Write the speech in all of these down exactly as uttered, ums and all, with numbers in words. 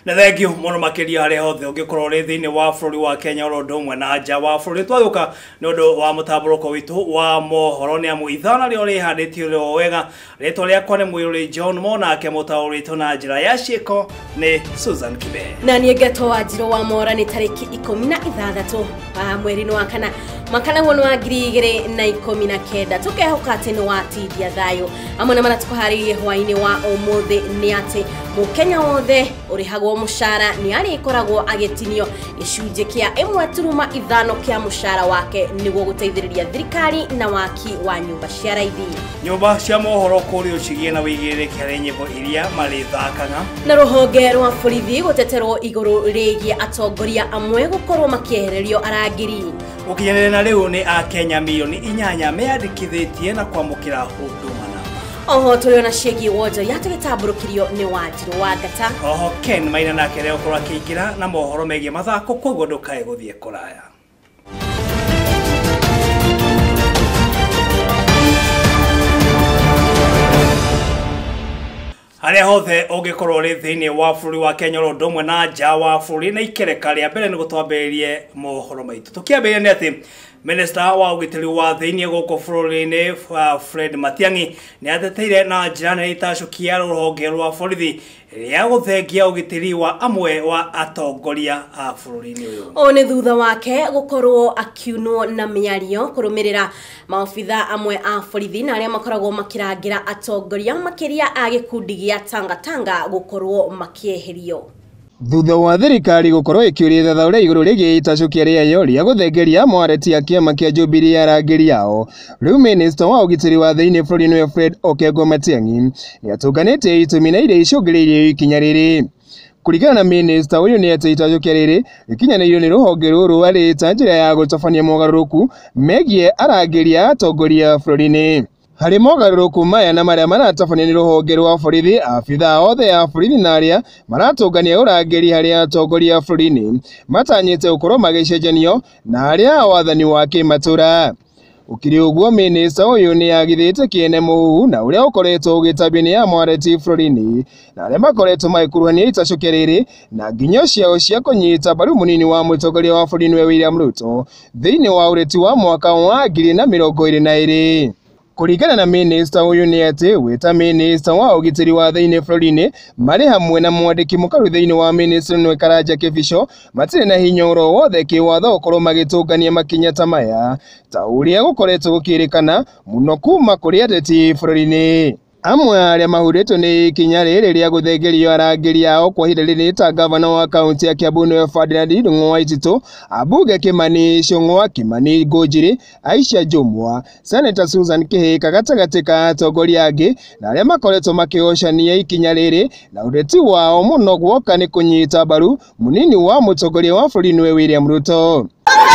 Na thengio muno makiria hari hothe ungikorwo ri thiini wa bururi wa Kenya ro ndomwe na nja wa bururi twaguka ni undu wa mutamburuko witu wa mohoro ni amu ithana rio ri handitio ro wega ritwa riakwa ni mwiruri John Mona ke mutaurito na njira ya ciiko ni Susan Kibe na ni ngeto wa njiro wa mora ni tariki ikumi na ithathatu wa mweri wa kana makana wono wa ngiri igiri na ikumi na kenda tukehoka ati ni watidia thayo amwe na maratukuharirie hwaini wa umuthi ni ati mukenya wothe urihagwo mushara ni ari ikoragwo agetinio gicunje kia imwe turuma ithano kia mushara wake niguo guteithiriria thirikari na waki wa nyumba cia raithi nyumba cia mohoro kuri ucigie na wigiriki hari nyimbo iria mari thakaga na ruhonge rwa borithi guteterwo iguru rigie atongoria amwe gukorwo makiehererio arangiri ukinyanire na riu ni a Kenya milioni inyanya meandikithitie na kwamukira huduma oho turiona ciegi wojo yatugitamburukirio ni Wanjiru wa Ngata oho Ken Maina nake reo korwa kiingira na mohoro megie mathako koguo ndukae guthie kuraya Haria hothe ungikorwo ri thiini wa bururi wa Kenya ro ndomwe na nja wa bururi na ikereka ria mbere ni gutwambiririe mohoro maitu tukiambiria ni ati Minister wa ugitiri wa thiini guko bururi-ini Fred Matiang'i ni ateteire na njira nene itacukia ruhonge rwa borithi ria guthengia ugitiri wa amwe wa atongoria a bururi-ini uyu one thutha wake gukorwo akiunwo na miario kurumirira maofitha amwe a borithi na aria makoragwo makirangira atongoria makiria a gikundi gia Tanga Tanga gukorwo makieherio thutha wa thirikari gukorwo ikiuria thathaura iguru rigi itacukia riayo ria guthengeria mwareti a kiama kia Jubilee arangiri yao riu minister wa ugitiri wa thiini bururi-ini Fred Okengo Matiang'i ni atunganite itumi na iria icungiriirie ikinya riri kurigana na minister uyu ni ati itacukia riri ikinyanirio ni ruhonge ruru ari ta njira ya gutabania mogaruruku megie arangiri a atongoria bururi-ini hari mogaruruku maya na maria maratabania ni ruhonge rwa borithi afitha othe ya borithi na aria maratungania urangiri hari atongoria bururi-ini matanyite ukorwo magicenjanio na aria wathani wa kimatura ukiri uguo minister uyu ni agithite kiene muhu na uria ukoretwo ugitabia ni ya mwareti bururi-ini na aria makoretwo magikuruhania itacukia riri na nginyo ciao cia kunyita mbaru munini wa mutongoria wa bururi-ini William Ruto thiini wa ureti wa mwaka wa ngiri na mirongo iri na iri kurigana na minister uyu ni ati wita minister wa ugitiri wa thiini bururi-ini mari hamwe na mwandiki mukaru thiini wa minister nwe Karanja Kibisho matire na hinya oro wothe kiwatho ukorwo magitungania makinya ta maya ta uria gukoretwo gukirikana muno kuma kuri ateti bururi-ini amwe aria mahuritwo ni ikinya riri ria guthengerio arangiri yao kwa ihinda riri ta gavana wa kaunti ya Kiambu ni Ferdinand Ndung'u Waititu, abunge Kimani Ichung'wa, Kimani Ngunjiri, Aisha Jumwa, Senator Susan Kihika gatagati ka atongoria angi na aria makoretwo makigocania ikinya riri na ureti wao muno gwoka ni kunyita mbaru munini wa mutongoria wa bururi-ini William Ruto.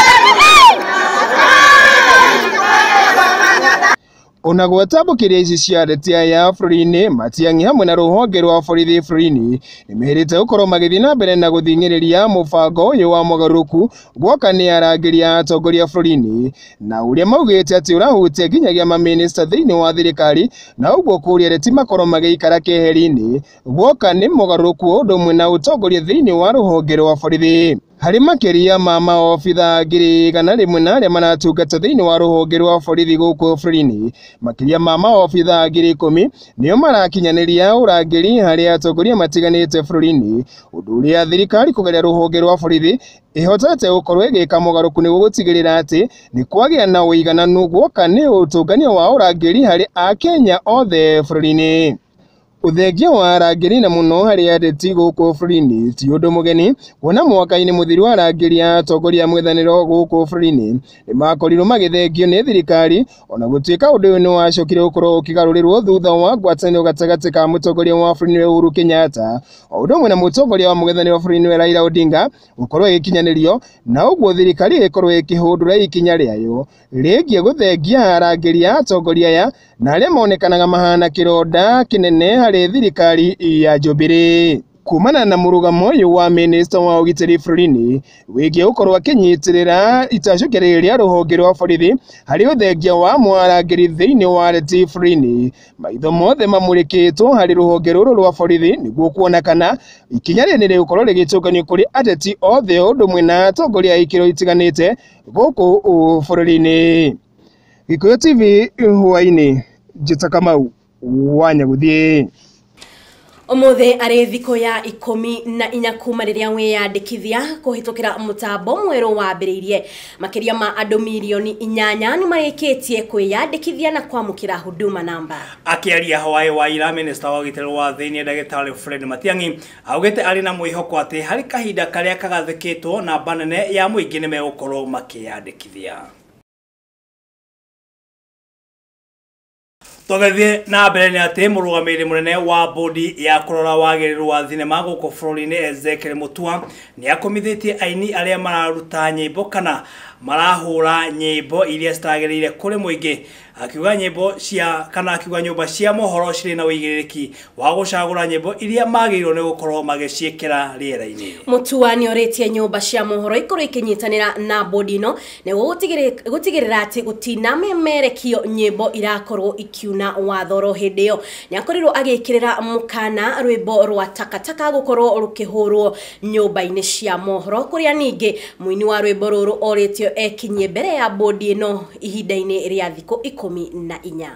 Ona gwatambukiria ici cia ndeti ya bururi-ini Matiang'i hamwe na ruhonge rwa borithi bururi-ini nimerite gukorwo magithii na mbere na guthing'iriria mubango uyu wa mogaruruku gwoka ni arangiri a atongoria bururi-ini na uria maugite ati urahutia nginyagia maminister thiini wa thirikari na uguo kuria reti makorwo magiikara keheri-ini gwoka ni mogaruruku undu umwe na utongoria thiini wa ruhonge rwa borithi hari makiria ma maofitha ngiri igana rimwe na aria maratungata thiini wa ruhonge rwa borithi guku bururi-ini makiria ma maofitha ngiri ikumi nio marakinyaniria urangiri hari atongoria matiganite bururi-ini undu uria thirikari kugeria ruhonge rwa borithi ihotete gukorwo igika mogaruku niguo gutigirira ati ni kwagia na uigananu gwoka ni utungania wa urangiri hari a Kenya othe bururi-ini uthengia wa arangiri na muno hari ateti guku bururi-ini ti undu mugeni kuona mwaka-ini muthiru wa arangiri a atongoria mwithaniro guku bururi-ini ni makorirwo magithengio ni thirikari ona gutuika undu uyu ni wacokire gukorwo ukigarurirwo thutha wa ngwataniro gatagati ka mutongoria wa bururi-ini Uhuru Kenyatta o undu umwe na mutongoria wa mwithaniro bururi-ini Raila Odinga gukorwo ikinyanirio na uguo thirikari ikorwo ikihundura ikinya riayo rigie guthengia arangiri a atongoria aya na aria monekanaga mahana kironda kinene hari thirikari ya Jubilee. kumana na murugamo uyu wa minister wa ugitiri bũrũri-inĩ wĩgiĩ gũkorwo akĩnyitirĩra itacukia rĩa rũhonge rwa borithi harĩ ũthengia wa mwarangĩri thĩinĩ wa reti bũrũri-inĩ. Maitho mothe mamũrĩkĩtwo harĩ rũhonge rũrũ rwa borithi nĩguo kuona kana ikinya rĩrĩ nĩ rĩgũkorwo rĩgĩtũkanio kũrĩ ateti othe ũndũ ũmwe na atongoria a ikĩro itiganĩte gũkũ bũrũri-inĩ. Gĩkũyũ T V hwainĩ, Njĩta Kamau wa Nyagũthiĩ. Omothe arĩ thikũ ya ikũmi na inya kuma rĩrĩa wĩyandĩkithia kũhĩtũkĩra mũtambo mwerũ wambĩrĩirie. Makĩria ma andũ milioni inyanya nĩ marĩkĩtie kwĩyandĩkithia na kwamũkĩra huduma namba. Akĩaria Hawaii wa ira minister wa ũgitĩri wa thĩinĩ Ndagĩtarĩ Fred Matiang'i augĩte arĩ na mwĩhoko atĩ harĩ kahinda karĩa kagathĩkĩtwo namba nene ya mũingĩ nĩ megũkorwo makĩyandĩkithia. Tũgĩthiĩ na mbere nĩ atĩ mũrũgamĩrĩri mũnene wa bodi ya kũrora wagĩrĩru wa thenema gũkũ bũrũri-inĩ Ezekiel Mutua nĩ akomithĩtie aini arĩa mararuta nyĩmbo kana marahũra nyĩmbo iria citagĩrĩire kũrĩ mũingĩ, akiuga nyĩmbo cia kana akiuga nyũmba cia mohoro cirĩ na ũigĩrĩrĩki wa gũcagũra nyĩmbo iria magĩrĩirwo nĩ gũkorwo magĩciĩkĩra rĩera-inĩ. Mutua nĩ orĩtie nyũmba cia mohoro ikorwo ikinyitanĩra na bodi ĩno nĩguo gũtigĩrĩra atĩ gũtina memerekio nyĩmbo irakorwo ikiuna watho ro hĩndĩ ĩyo. Nĩ akorirwo agĩkĩrĩra mũkana rwĩmbo rwa takataka gũkorwo rũkĩhũrwo nyũmba-inĩ cia mohoro, kũrĩa ningĩ mũini wa rwĩmbo rũrũ orĩtio ekinyie mbere ya bodi ĩno ihinda-inĩ rĩa thikũ ikũmi na inya.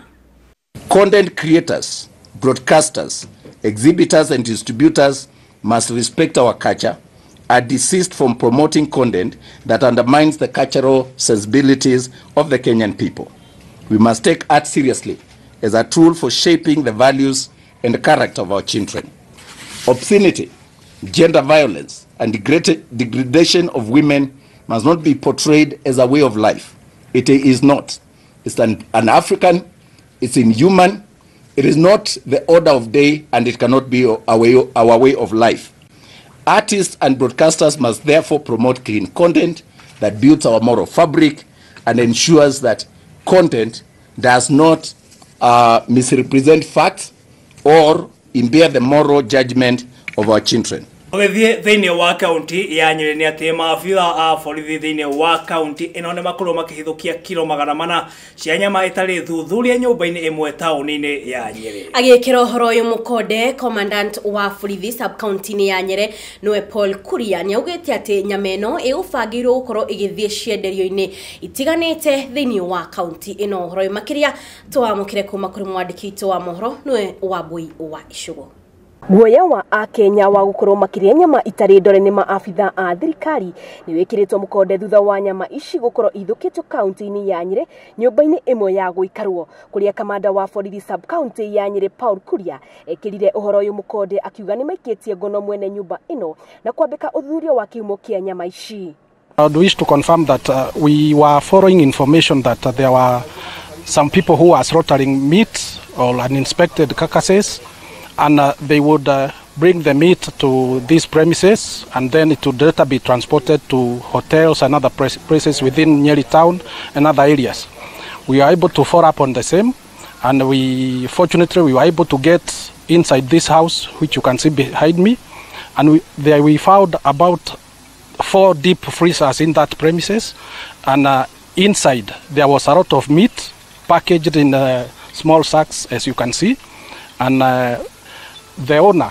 Content creators, broadcasters, exhibitors and distributors must respect our culture, are desist from promoting content that undermines the cultural sensibilities of the Kenyan people. We must take art seriously as a tool for shaping the values and the character of our children. Obscenity, gender violence, and degradation of women must not be portrayed as a way of life. It is not. It's an, an African, it's inhuman, it is not the order of day, and it cannot be our way, our way of life. Artists and broadcasters must therefore promote clean content that builds our moral fabric and ensures that content does not uh, misrepresent facts or impair the moral judgment of our children. Ogethie thĩinĩ wa kaunti ya Nyeri nĩ atĩ maabitha a borithi thĩinĩ wa kaunti ĩno nĩ makorwo makĩhithũkia kilo magana mana cia nyama ĩtarĩ thuthuria nyũmba-inĩ ĩmwe taũni-inĩ ya Nyeri. Agĩkĩra ũhoro ũyũ mũkonde commandant wa borithi sub county-inĩ ya Nyeri nĩwe Paul Kuria nĩ augĩte atĩ nyama ĩno ĩgũbangĩirwo gũkorwo ĩgĩthiĩ cienderio-inĩ itiganĩte thĩinĩ wa kaunti ĩno. Ũhoro ũyũ makĩria twamũkĩre kuma kũrĩ mwandĩki witũ wa mohoro nĩwe Wambui wa Icũgũ. Guoya wa Akenya wa gũkorwo makĩrĩa nyama itarĩ ndore nĩ maabitha a thirikari nĩ wĩkĩrĩtwo mũkonde thutha wa nyama ici gũkorwo ithũkĩtwo kaunti-inĩ ya Nyeri nyũmba-inĩ ĩmwe ya gũikarwo, kũrĩa kamanda wa borithi sub county ya Nyeri Paul Kuria ekĩrire ũhoro ũyũ mũkonde akiuga nĩ maikĩtie ngono mwene nyũmba ĩno na kwambĩka ũthuthuria wa kihumo kĩa nyama ici. I would wish to confirm that uh, we were following information that uh, there were some people who are slaughtering meat or uninspected carcasses, and uh, they would uh, bring the meat to these premises, and then it would later be transported to hotels and other places within Nyeri town and other areas. We are able to follow up on the same, and we fortunately we were able to get inside this house, which you can see behind me, and we, there we found about four deep freezers in that premises, and uh, inside there was a lot of meat packaged in uh, small sacks, as you can see, and uh, the owner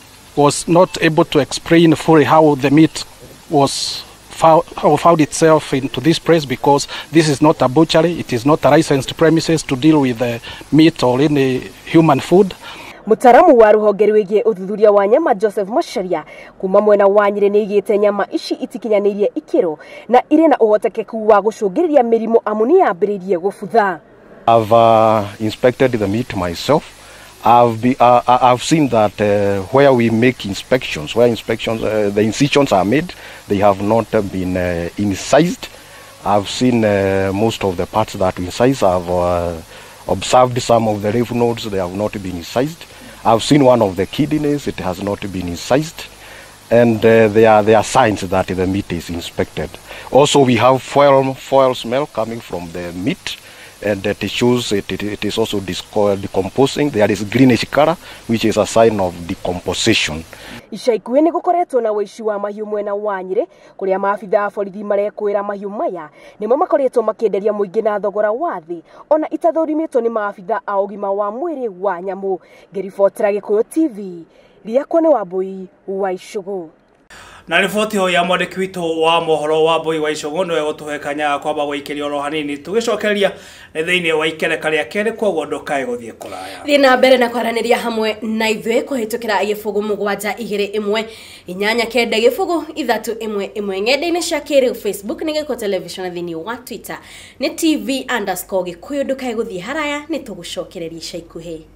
was not able to explain fully how the meat was found, how found itself into this place, because this is not a butchery, it is not a licensed premises to deal with uh, meat or any human food. Mutaramu wa rũhonge rwĩgiĩ ũthuthuria wa nyama Joseph Macharia kuma mwena wa Nyeri nĩ igĩte nyama ici itikinyanĩirie ikĩro na irĩ na ũhotekeku wa gũcũngĩrĩria mĩrimũ amu nĩ yambĩrĩirie gũbutha. I've uh, inspected the meat myself. I've, be, uh, I've seen that uh, where we make inspections, where inspections, uh, the incisions are made, they have not uh, been uh, incised. I've seen uh, most of the parts that we incise. I've uh, observed some of the lymph nodes, they have not been incised. I've seen one of the kidneys, it has not been incised. And uh, there, are, there are signs that the meat is inspected. Also, we have foul, foul smell coming from the meat. and it shows it, it, it is also decomposing. There is greenish color, which is a sign of decomposition. Ica ikuhĩ nĩ gũkoretwo na ũici wa mahiũ mwena wa Nyĩrĩ kũrĩa maabitha a borithi marekwĩra mahiũ maya nĩmo makoretwo makĩenderia mũingĩ na thogora wa thĩ ona itathũrimĩtwo nĩ maabitha a ũgima wa mwĩrĩ wa nyamũ. Ngĩribotera Gĩkũyũ T V, Rĩakwa nĩ Wambui wa Icũgũ. Na riboti ho ya mwandĩki witũ wa mohoro wa Wambui wa Icũgũ nĩwe gũtũhe kanya kwamba gũikĩria oro hanini tũgĩcokeria thĩinĩ wa ikereka rĩa kerĩ koguo ndũkae gũthiĩ kũraya. Thiĩ na mbere na kwaranĩria hamwe na ithuĩ kũhĩtũkĩra gĩbũgũ mũgwanja igĩrĩ ĩmwe inyanya kenda gĩbũgũ ithatũ ĩmwe ĩmwe ng'enda-inĩ cia kĩrĩu Facebook nĩ Gĩkũyũ Television thĩinĩ wa Twitter nĩ T V underscore Gĩkũyũ ndũkae gũthiĩ haraya nĩ tũgũcokereria ica ikuhĩ.